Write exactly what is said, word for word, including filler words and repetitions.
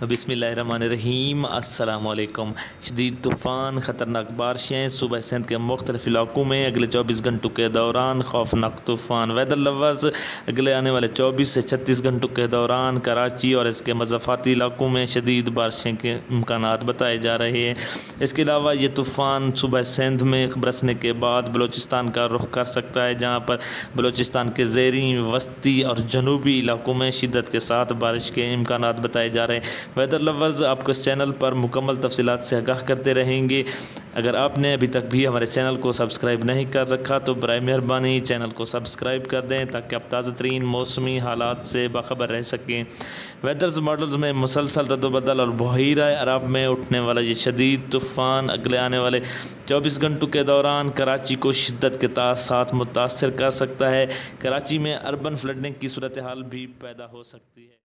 बिस्मिल्लाहिर्रहमानिर्रहीम। अस्सलामुअलैकुम। शदीद तूफ़ान, ख़तरनाक बारिशें सुबह सिंध के मुख्तलिफ़ इलाकों में अगले चौबीस घंटों के दौरान खौफनाक तूफ़ान। वेदर लवर्स, अगले आने वाले चौबीस से छत्तीस घंटों के दौरान कराची और इसके मज़ाफ़ाती इलाकों में शदीद बारिशें के इम्कानात बताए जा रहे हैं। इसके अलावा ये तूफ़ान सुबह सिंध में बरसने के बाद बलूचिस्तान का रुख कर सकता है, जहाँ पर बलूचिस्तान के ज़ेरी, वस्ती और जनूबी इलाकों में शिद्दत के साथ बारिश के इम्कानात बताए जा रहे हैं। वेदर लवर्स, आपको इस चैनल पर मुकम्मल तफसीलात से आगाह करते रहेंगे। अगर आपने अभी तक भी हमारे चैनल को सब्सक्राइब नहीं कर रखा तो बराए मेहरबानी चैनल को सब्सक्राइब कर दें, ताकि आप ताज़ा तरीन मौसमी हालात से बाखबर रह सकें। वेदर्स मॉडल्स में मुसलसल रद्दबदल और बहीरा अरब में उठने वाला ये शदीद तूफ़ान अगले आने वाले चौबीस घंटों के दौरान कराची को शिद्दत के साथ मुतासर कर सकता है। कराची में अर्बन फ्लडिंग की सूरत हाल भी पैदा हो सकती है।